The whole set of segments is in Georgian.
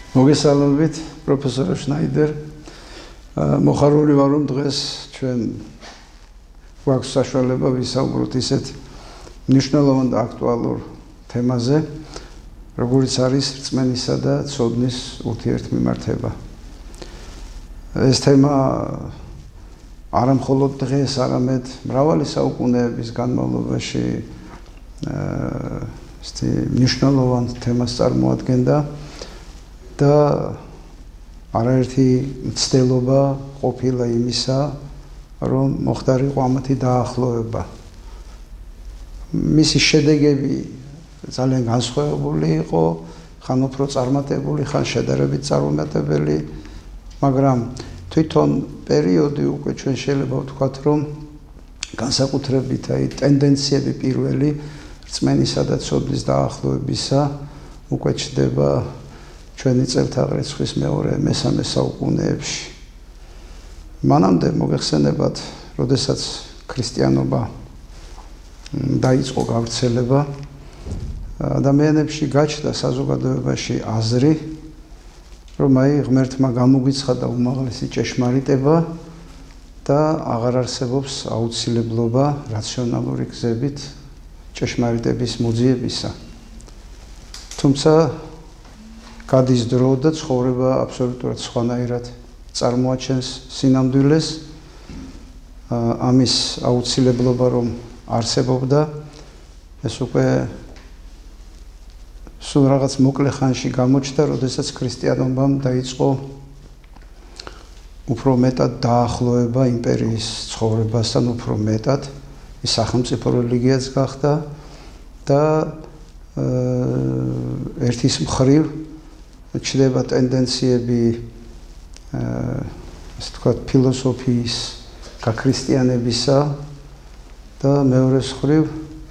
მოგესალმებით პროფესორ შნაიდერ. მოხარული ვარ რომ დღეს ჩვენ გვაქვს საშუალება ვისაუბროთ ისეთ მნიშვნელოვან და აქტუალურ თემაზე, როგორიც არის რწმენისა და ცოდნის ურთიერთმიმართება. ეს თემა არა მხოლოდ დღეს, არამედ მრავალი საუკუნეების განმავლობაში მნიშვნელოვან თემას წარმოადგენდა და არაერთი მცდელობა ყოფილა იმისა, რომ მოხდარიყო ამათი დაახლოება. მისი შედეგები ძალიან განსხვავებული იყო, ხან უფრო წარმატებული, ხან შედარებით წარუმატებელი, მაგრამ თვითონ პერიოდი უკვე ჩვენ შეიძლება ვთქვათ, რომ განსაკუთრებით ტენდენციები პირველი რწმენისა და ცოდნის დაახლოებისა უკვე ჩნდება ჩვენი წელთაღრიცხვის მეორე-მესამე საუკუნეებში. მანამდე მოგეხსენებათ, როდესაც ქრისტიანობა დაიწყო გავრცელება, ადამიანებში გაჩნდა საზოგადოებაში აზრი, რომ ღმერთმა გამოგვიცხადა უმაღლესი ჭეშმარიტება და აღარ არსებობს აუცილებლობა რაციონალური გზებით ჭეშმარიტების მოძიებისა. თუმცა გადის დრო და ცხოვრება აბსოლუტურად სხვანაირად წარმოაჩენს სინამდვილეს, ამის აუცილებლობა რომ არსებობდა, ეს უკვე სულ რაღაც მოკლე ხანში გამოჩნდა, როდესაც ქრისტიანობამ დაიწყო უფრო მეტად დაახლოება იმპერიის ცხოვრებასთან, უფრო მეტად ის სახელმწიფო რელიგიაც გახდა და ერთის მხრივ ჩნდება ტენდენციები, ასე ვთქვათ, ფილოსოფიის გაქრისტიანებისა და მეორეს მხრივ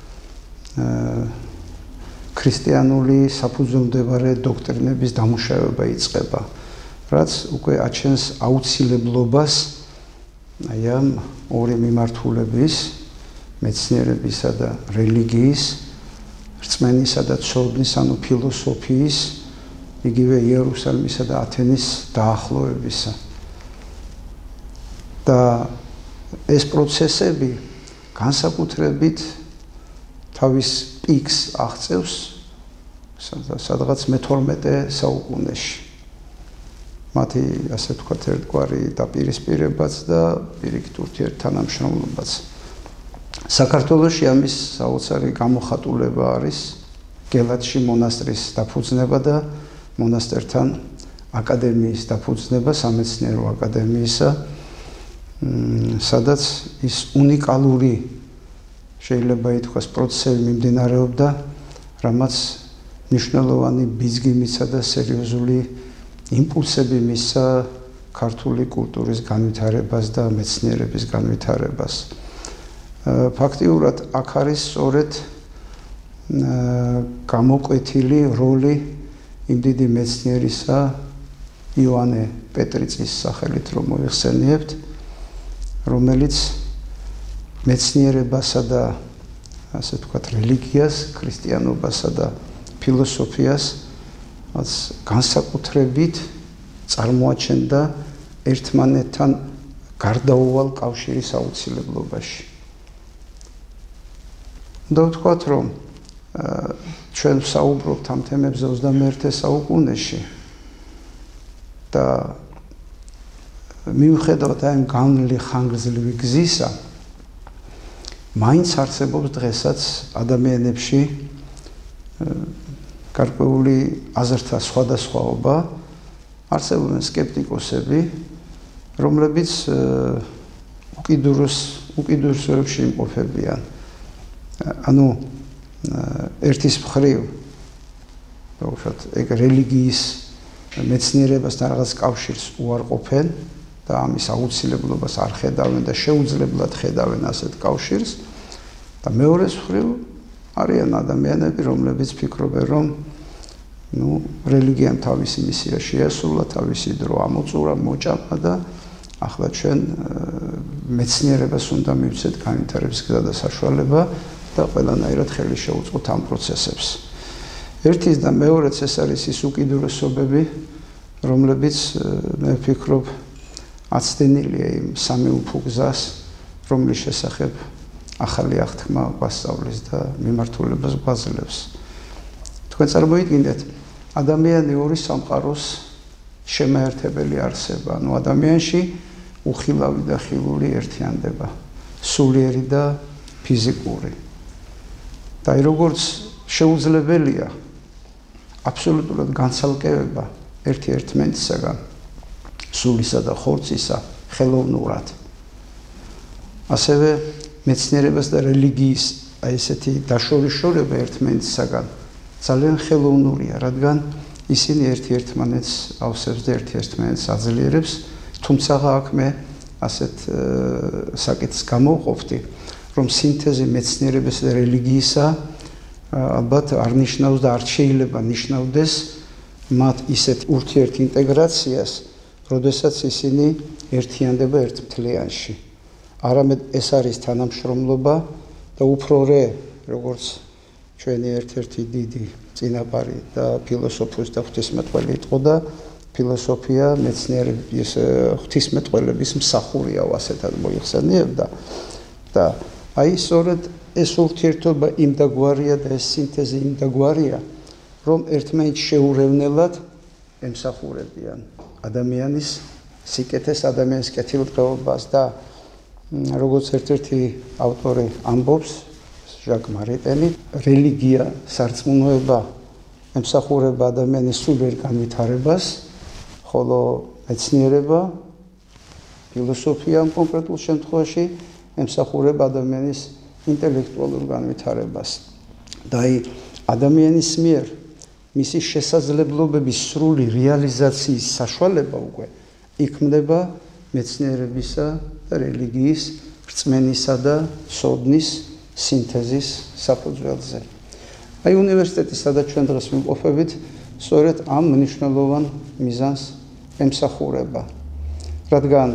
ქრისტიანული საფუძველმდებარე დოქტრინების დამუშავება იწყება, რაც უკვე აჩენს აუცილებლობას ამ ორი მიმართულების, მეცნიერებისა და რელიგიის, რწმენისა და ცოდნის, ანუ ფილოსოფიის, იგივე იერუსალიმისა და ათენის დაახლოებისა. და ეს პროცესები განსაკუთრებით თავის პიკს აღწევს სადღაც მე-12 საუკუნეში. მათი, ასე ვთქვათ, ერთგვარი დაპირისპირებაც და პირიქით ურთიერთთანამშრომლობაც. საქართველოში ამის საოცარი გამოხატულება არის გელათში მონასტრის დაფუძნება და მონასტერთან აკადემიის დაფუძნება, სამეცნიერო აკადემიისა, სადაც ის უნიკალური შეიძლება ითქვას პროცესები მიმდინარეობდა, რამაც მნიშვნელოვანი ბიზგიმისა და სერიოზული იმპულსები მისცა ქართული კულტურის განვითარებას და მეცნიერების განვითარებას. ფაქტიურად აქ არის სწორედ გამოკვეთილი როლი იმ დიდი მეცნიერისა იოანე პეტრიწის სახელით რომ მოიხსენიებთ, რომელიც მეცნიერებასა და ასე ვთქვათ რელიგიას, ქრისტიანობასა და ფილოსოფიას განსაკუთრებით წარმოაჩენდა ერთმანეთთან გარდაუვალ კავშირის აუცილებლობაში. და ვთქვათ, რომ ჩვენ ვსაუბრობთ ამ თემებზე 21 საუკუნეში და მიუხედავად ამ განვლილი ხანგრძლივი გზისა, მაინც არსებობს დღესაც ადამიანებში გარკვეული აზრთა სხვადასხვაობა, არსებობენ სკეპტიკოსები, რომლებიც უკიდურესობებში იმყოფებიან. ანუ ერთის მხრივ ეგ რელიგიის მეცნიერებასთან რაღაც კავშირს უარყოფენ და ამის აუცილებლობას არ ხედავენ და შეუძლებლად ხედავენ ასეთ კავშირს და მეორეს მხრივ არიან ადამიანები, რომლებიც ფიქრობენ, რომ რელიგიამ თავისი მისია შეასრულა, თავისი დრო ამოწურა, მოჭამა და ახლა ჩვენ მეცნიერებას უნდა მივცეთ განვითარების გზა და საშუალება და ყველანაირად ხელი შევუწყოთ ამ პროცესებს. ერთის და მეორეც ეს არის ის უკიდურესობები, რომლებიც მე ვფიქრობ აცდენილია იმ სამი უფუგზას, რომლის შესახებ ახალი აღთქმა გვასწავლის და მიმართულებას გვაძლევს. თქვენ წარმოიდგინეთ, ადამიანი ორი სამყაროს შემაერთებელი არსება, ანუ ადამიანში უხილავი და ხილული ერთიანდება, სულიერი და ფიზიკური. და როგორც შეუძლებელია აბსოლუტურად განცალკევება ერთი ერთმანეთისაგან, სულისა და ხორცისა ხელოვნურად. ასევე მეცნიერებას და რელიგიის ესეთი დაშორიშორება ერთმანეთისაგან ძალიან ხელოვნურია, რადგან ისინი ერთ-ერთმანეთს ავსებს და ერთ-ერთმანეთს აძლიერებს, თუმცა აქ მე ასეთ საკითხს გამოვყოფდი, რომ სინთეზი მეცნიერებისა და რელიგიისა ალბათ არ ნიშნავს და არ შეიძლება ნიშნავდეს მათ ისეთ ურთიერთინტეგრაციას, როდესაც ისინი ერთიანდება ერთ მთლიანში. არამედ ეს არის თანამშრომლობა და უფრო რე, როგორც ჩვენი ერთ-ერთი დიდი წინაპარი და ფილოსოფოსი და ღვთისმეტყველი იყო და ფილოსოფია მეცნიერების ღვთისმეტყველების მსახურია, ასეთად მოიხსენიებდა. და აი სწორედ ეს ურთიერთობა იმდაგვარია და ეს სინთეზი იმდაგვარია, რომ ერთმანეთს შეურევნელად ემსახურებიან ადამიანის სიკეთეს, ადამიანის კეთილდღეობას და როგორც ერთ-ერთი ავტორი ამბობს, ჟაკ მარიტენი, რელიგია სარწმუნოება ემსახურება ადამიანის სულიერ განვითარებას, ხოლო მეცნიერება, ფილოსოფია კონკრეტულ შემთხვევაში ემსახურება ადამიანის ინტელექტუალურ განვითარებას. და აი ადამიანის მიერ მისი შესაძლებლობების სრული რეალიზაციის საშუალება უკვე იქმნება მეცნიერებისა და რელიგიის რწმენისა და სოდნის სინთეზის საფუძველზე. აი უნივერსიტეტი, სადაც ჩვენ დღეს ვიმყოფებით, სწორედ ამ მნიშვნელოვან მიზანს ემსახურება, რადგან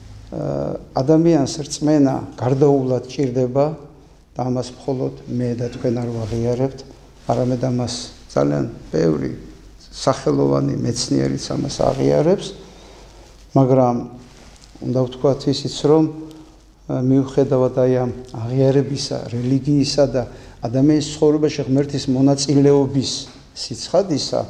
ადამიანს რწმენა გარდაუვლად ჭირდება და ამას მხოლოდ მე და თქვენ არ ვაღიარებთ, არამედ ამას ძალიან ბევრი სახელოვანი მეცნიერიც ამას აღიარებს, მაგრამ უნდა ვთქვათ ისიც, რომ მიუხედავად აი ამ აღიარებისა, რელიგიისა და ადამიანის ცხოვრებაში ღმერთის მონაწილეობის სიცხადისა,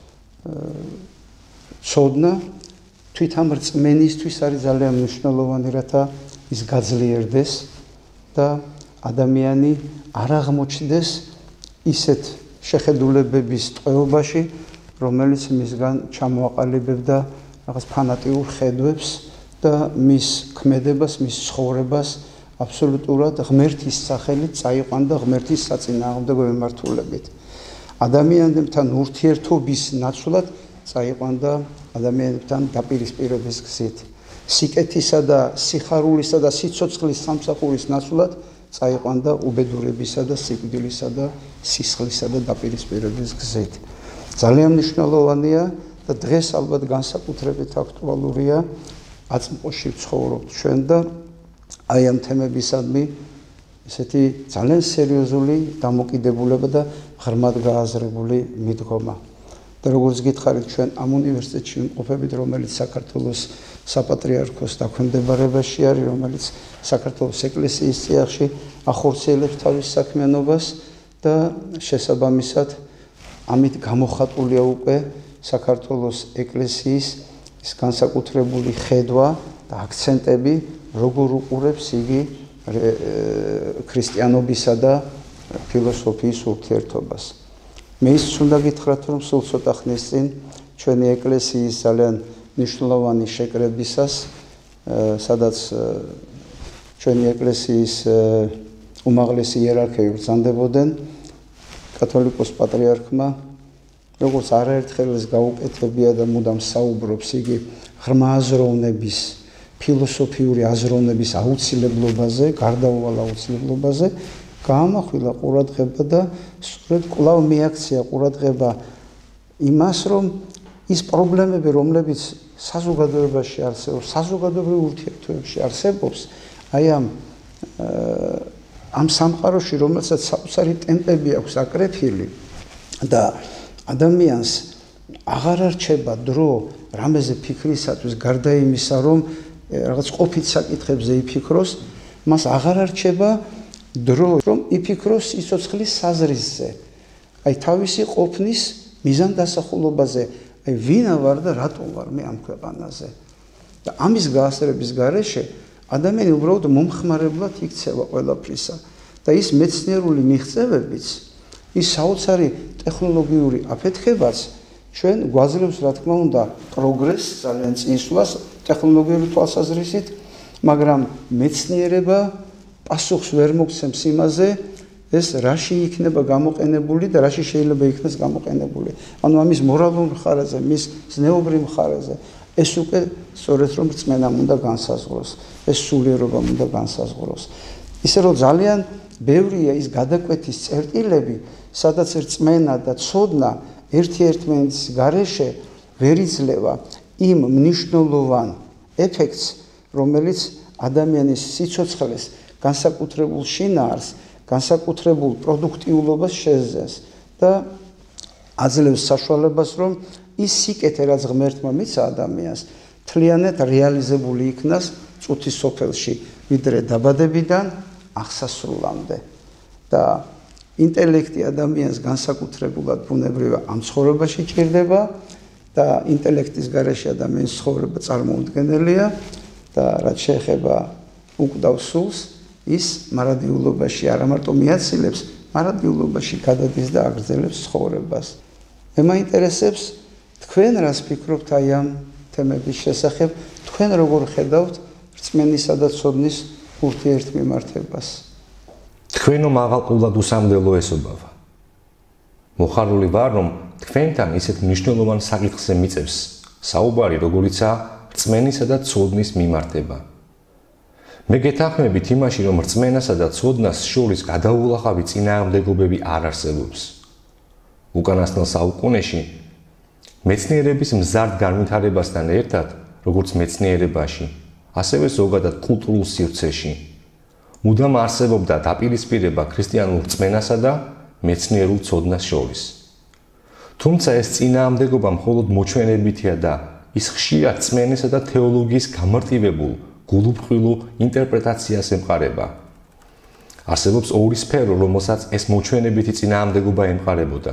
ცოდნა თვით ამ რწმენისთვის არის ძალიან მნიშვნელოვანი, რათა ის გაძლიერდეს და ადამიანი არ აღმოჩნდეს ისეთ შეხედულებების ტყვეობაში, რომელიც მისგან ჩამოაყალიბებდა რაღაც ფანატიურ ხედვებს და მის ქმედებას, მის ცხოვრებას აბსოლუტურად ღმერთის სახელით წაიყვანდა ღმერთის საწინააღმდეგო მიმართულებით. ადამიანებთან ურთიერთობის ნაცვლად წაიყვანდა ადამიანებთან დაპირისპირების გზით. სიკეთისა და სიხარულისა და სიცოცხლის სამსახურის ნაცვლად წაიყვანდა უბედურებისა და სიკვდილისა და სისხლისა და დაპირისპირების გზით. ძალიან მნიშვნელოვანია და დღეს ალბათ განსაკუთრებით აქტუალურია, აწმყოში ვცხოვრობთ ჩვენ და აი ამ თემებისადმი ესეთი ძალიან სერიოზული დამოკიდებულება და ღრმად გააზრებული მიდგომა. და როგორც გითხარით, ჩვენ ამ უნივერსიტეტში ვიმყოფებით, რომელიც საქართველოს საპატრიარქოს დაქვემდებარებაში არის, რომელიც საქართველოს ეკლესიის წიაღში ახორციელებს თავის საქმიანობას და შესაბამისად ამით გამოხატულია უკვე საქართველოს ეკლესიის ის განსაკუთრებული ხედვა და აქცენტები, როგორ უყურებს იგი ქრისტიანობისა და ფილოსოფიის ურთიერთობას. მე ის უნდა გითხრათ, რომ სულ ცოტა ხნის წინ ჩვენი ეკლესიის ძალიან მნიშვნელოვანი შეკრებისას, სადაც ჩვენი ეკლესიის უმაღლესი იერარქები ბრძანდებოდნენ, კათოლიკოს პატრიარქმა, როგორც არაერთხელ ეს გაუკეთებია და მუდამ საუბრობს იგი ღრმა აზროვნების, ფილოსოფიური აზროვნების აუცილებლობაზე, გარდაუვალ აუცილებლობაზე, გაამახვილა ყურადღება და სწორედ კვლავ მიაქცია ყურადღება იმას, რომ ის პრობლემები, რომლებიც საზოგადოებაში არსებობს, საზოგადოებრივ ურთიერთობებში არსებობს, აი ამ სამყაროში, რომელსაც საოცარი ტემპები აქვს აკრეფილი და ადამიანს აღარ არჩება დრო რამეზე ფიქრისათვის, გარდა იმისა, რომ რაღაც ყოფით საკითხებზე იფიქროს, მას აღარ არჩება დრო, რომ იფიქროს სიცოცხლის საზრისზე. აი თავისი ყოფნის მიზანდასახულობაზე, აი ვინა ვარ და რატომ ვარ მე ამ ქვეყანაზე. და ამის გაასწრების გარეშე ადამიანი უბრალოდ მომხმარებლად იქცევა ყველაფრისა და ის მეცნიერული მიღწევებიც, ის საოცარი ტექნოლოგიური აფეთქებაც ჩვენ გვაძლევს რა თქმა უნდა პროგრესს, ძალიან წინსვლას ტექნოლოგიური თვალსაზრისით, მაგრამ მეცნიერება პასუხს ვერ მოგცემს იმაზე, ეს რაში იქნება გამოყენებული და რაში შეიძლება იქნას გამოყენებული. ანუ ამის მორალურ მხარეზე, მის ზნეობრივ მხარეზე, ეს უკვე სწორედ რომ რწმენამ უნდა განსაზღვროს, ეს სულიერობამ უნდა განსაზღვროს. ისე რომ ძალიან ბევრია ის გადაკვეთის წერტილები, სადაც რწმენა და ცოდნა ერთ-ერთმანეთის გარეშე ვერ იძლევა იმ მნიშვნელოვან ეფექტს, რომელიც ადამიანის სიცოცხლეს, განსაკუთრებულ შინაარს, განსაკუთრებულ პროდუქტიულობას შეძენს და აძლევს საშუალებას, რომ ის სიკეთე, რაც ღმერთმა მიცა ადამიანს, მთლიანად რეალიზებული იქნას წუთის სოფელში, ვიდრე დაბადებიდან აღსასრულამდე. და ინტელექტი ადამიანს განსაკუთრებულად ბუნებრივად ამ ცხოვრებაში ჭირდება და ინტელექტის გარეშე ადამიანის ცხოვრება წარმოუდგენელია და რაც შეეხება უკვდავ სულს, ის მარადიულობაში არა მარტო მიაცილებს, მარადიულობაში გადადის და აგრძელებს ცხოვრებას. მე მაინტერესებს თქვენ რას ფიქრობთ აი ამ თემების შესახებ, თქვენ როგორ ხედავთ რწმენისა და ცოდნის ურთიერთმიმართებას? თქვენო მაღალყურად უსამდელო ესობავა. მოხარული ვარ, რომ თქვენთან ისეთ მნიშვნელოვან საკითხზე მიწევს საუბარი, როგორიცაა რწმენისა და ცოდნის მიმართება. მე გეთანხმებით იმაში, რომ რწმენასა და ცოდნას შორის გადაულახავი წინააღმდეგობები არ არსებობს. უკანასკნელ საუკუნეში მეცნიერების მზარდ განვითარებასთან ერთად, როგორც მეცნიერებაში, ასევე ზოგადად კულტურულ სივრცეში, მუდამ არსებობდა დაპირისპირება ქრისტიანულ რწმენასა და მეცნიერულ ცოდნას შორის. თუმცა ეს წინააღმდეგობა მხოლოდ მოჩვენებითია და ის ხშირად რწმენისა და თეოლოგიის გამარტივებულ გულუბრყვილ ინტერპრეტაციას ემყარება. არსებობს ორი სფერო, რომელსაც ეს მოჩვენებითი წინააღმდეგობა ემყარებოდა.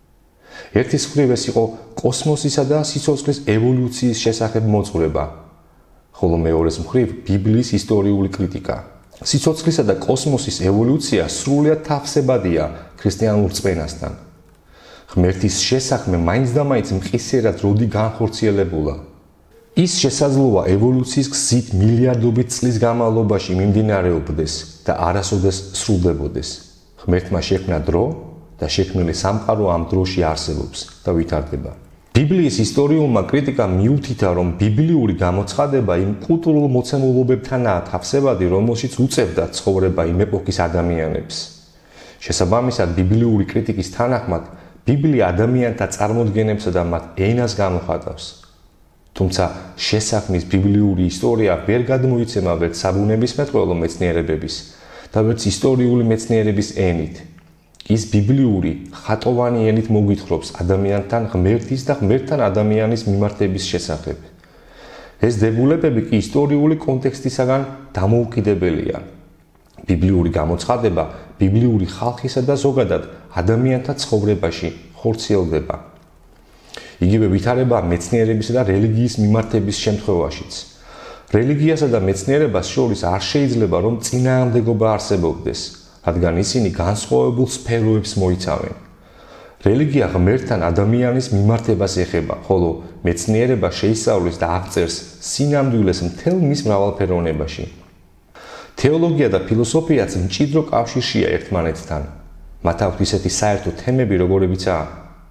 ერთის მხრივ ეს იყო კოსმოსისა და სიცოცხლის ევოლუციის შესახებ მოძღვრება, ხოლო მეორეს მხრივ ბიბლიის ისტორიული კრიტიკა. სიცოცხლისა და კოსმოსის ევოლუცია სრულიად თავსებადია ქრისტიანულ რწმენასთან. ღმერთის შესაქმე მაინც და მაინც მყისიერად როდი განხორციელებულა. ის შესაძლოა ევოლუციის გზით მილიარდობით წლის განმავლობაში მიმდინარეობდეს და არასოდეს სრულდებოდეს. ღმერთმა შექმნა დრო და შექმნილი სამყარო ამ დროში არსებობს და ვითარდება. ბიბლიის ისტორიულმა კრიტიკამ მიუთითა, რომ ბიბლიური გამოცხადება იმ კულტურულ მოცემულობებთანაა თავსებადი, რომელშიც უწევდა ცხოვრება იმ ეპოქის ადამიანებს. შესაბამისად, ბიბლიური კრიტიკის თანახმად, ბიბლია ადამიანთა წარმოდგენებსა და მათ ენას გამოხატავს. თუმცა შესაქმნის ბიბლიური ისტორია ვერ გადმოიცემა ვერც საბუნებისმეტყველო მეცნიერებების და ვერც ისტორიული მეცნიერების ენით. ის ბიბლიური ხატოვანი ენით მოგვითხრობს ადამიანთან ღმერთის და ღმერთთან ადამიანის მიმართების შესახებ. ეს დებულებები კი ისტორიული კონტექსტისაგან დამოუკიდებელია. ბიბლიური გამოცხადება ბიბლიური ხალხისა და ზოგადად ადამიანთა ცხოვრებაში ხორციელდება. იგივე ვითარება მეცნიერებისა და რელიგიის მიმართების შემთხვევაშიც. რელიგიასა და მეცნიერებას შორის არ შეიძლება რომ წინააღმდეგობა არსებობდეს, რადგან ისინი განსხვავებულ სფეროებს მოიცავენ. რელიგია ღმერთთან ადამიანის მიმართებას ეხება, ხოლო მეცნიერება შეისწავლის და აღწერს სინამდვილეს მთელ მის მრავალფეროვნებაში. თეოლოგია და ფილოსოფიაც მჭიდრო კავშირშია ერთმანეთთან. მათ აქვთ ისეთი საერთო თემები, როგორებიცაა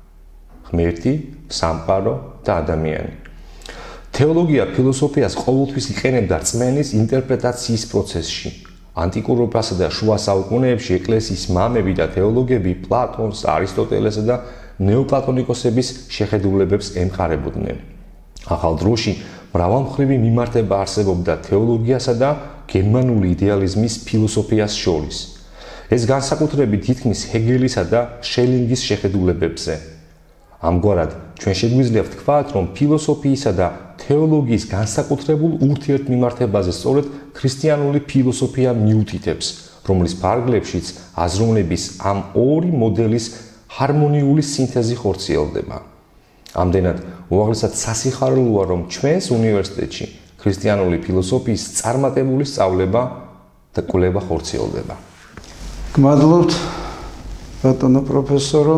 ღმერთი, სამყარო და ადამიანი. თეოლოგია ფილოსოფიას ყოველთვის იყენებდა რწმენის ინტერპრეტაციის პროცესში. ანტიკურობასა და შუა საუკუნეებში ეკლესიის მამები და თეოლოგები პლატონს, არისტოტელესა და ნეოპლატონიკოსების შეხედულებებს ემყარებოდნენ. ახალ დროში მრავალმხრივი მიმართება არსებობდა თეოლოგიასა და გერმანული იდეალიზმის ფილოსოფიას შორის. ეს განსაკუთრებით ითქმის ჰეგელისა და შელინგის შეხედულებებზე. ამგვარად, ჩვენ შეგვიძლია ვთქვათ, რომ ფილოსოფიისა და თეოლოგიის განსაკუთრებულ ურთიერთმიმართებაზე სწორედ ქრისტიანული ფილოსოფია მიუთითებს, რომლის ფარგლებშიც აზროვნების ამ ორი მოდელის ჰარმონიული სინთეზი ხორციელდება. ამდენად უაღრესად სასიხაროა, რომ ჩვენს უნივერსიტეტში ქრისტიანული ფილოსოფიის წარმატებული სწავლება და კვლევა ხორციელდება. გმადლობთ ბატონო პროფესორო,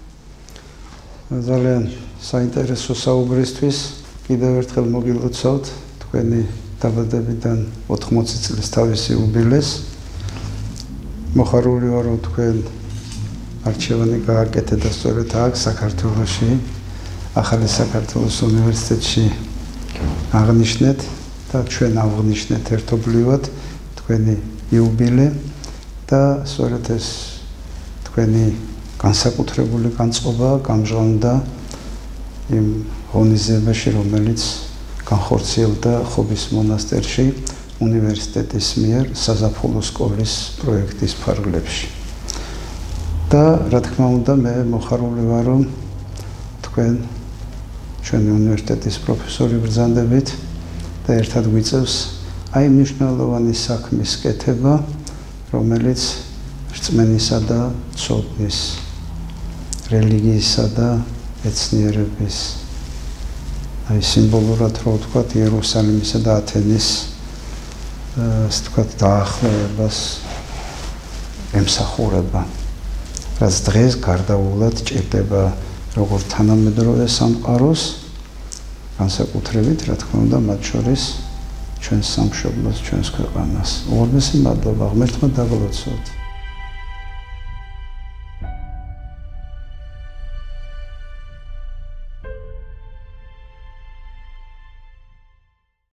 ძალიან საინტერესო საუბრისთვის. კიდევ ერთხელ მოგილოცავთ თქვენი დაბადებიდან 80 წლის თავისი იუბილეს. მოხარული ვარ, რომ თქვენ არჩევანი გააკეთეთ და სწორედ აქ საქართველოში, ახალი საქართველოს უნივერსიტეტში აღნიშნეთ და ჩვენ აღნიშნეთ ერთობლივად თქვენი იუბილე და სწორედ ეს თქვენი განსაკუთრებული განწყობა გამჟღავნდა იმ ღონისძიებაში, რომელიც განხორციელდა ხობის მონასტერში უნივერსიტეტის მიერ საზაფხულო სკოლის პროექტის ფარგლებში. და რა თქმა უნდა, მე მოხარული ვარ, რომ თქვენ ჩვენი უნივერსიტეტის პროფესორი ბრძანდებით და ერთად გვიწევს აი მნიშვნელოვანი საქმის კეთება, რომელიც რწმენისა და ცოდნის, რელიგიისა და მეცნიერების, აი სიმბოლურად რო ვთქვათ, იერუსალიმისა და ათენის ასე ვთქვათ დაახლოებას ემსახურება, რაც დღეს გარდაუვლად ჭირდება როგორც თანამედროვე სამყაროს, განსაკუთრებით, რა თქმა უნდა, მათ შორის ჩვენს სამშობლოს, ჩვენს ქვეყანას. უღრმესი მადლობა, ღმერთმა დაგლოცოთ.